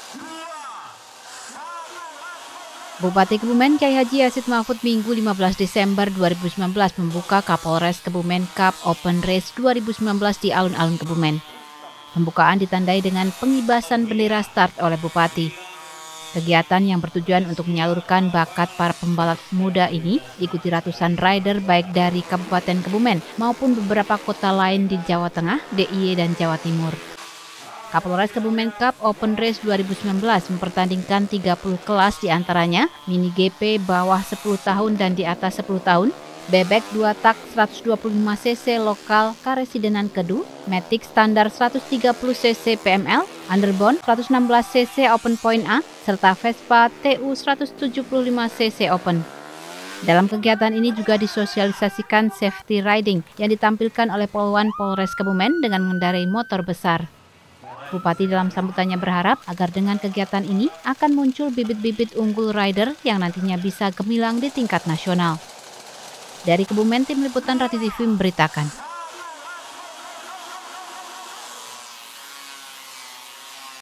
Bupati Kebumen Kyai Haji Yasid Mahfud Minggu 15 Desember 2019 membuka Kapolres Kebumen Cup Open Race 2019 di alun-alun Kebumen. Pembukaan ditandai dengan pengibasan bendera start oleh Bupati. Kegiatan yang bertujuan untuk menyalurkan bakat para pembalap muda ini diikuti ratusan rider baik dari Kabupaten Kebumen maupun beberapa kota lain di Jawa Tengah, DIY, dan Jawa Timur. Kapolres Kebumen Cup Open Race 2019 mempertandingkan 30 kelas diantaranya mini GP bawah 10 tahun dan di atas 10 tahun, bebek 2 tak 125 cc lokal Karesidenan Kedu, Matic standar 130 cc PML, Underbone 116 cc Open Point A, serta Vespa TU 175 cc Open. Dalam kegiatan ini juga disosialisasikan safety riding yang ditampilkan oleh Polwan Polres Kebumen dengan mengendarai motor besar. Bupati dalam sambutannya berharap agar dengan kegiatan ini akan muncul bibit-bibit unggul rider yang nantinya bisa gemilang di tingkat nasional. Dari Kebumen, Tim Liputan Rati TV memberitakan.